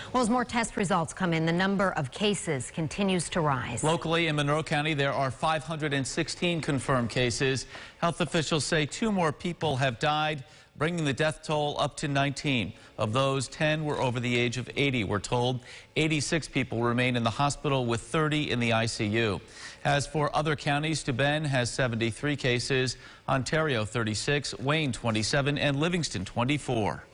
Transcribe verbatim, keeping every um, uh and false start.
Well, as more test results come in, the number of cases continues to rise. Locally in Monroe County, there are five hundred sixteen confirmed cases. Health officials say two more people have died, bringing the death toll up to nineteen. Of those, ten were over the age of eighty, we're told. eighty-six people remain in the hospital with thirty in the I C U. As for other counties, Steuben has seventy-three cases, Ontario thirty-six, Wayne twenty-seven, and Livingston twenty-four.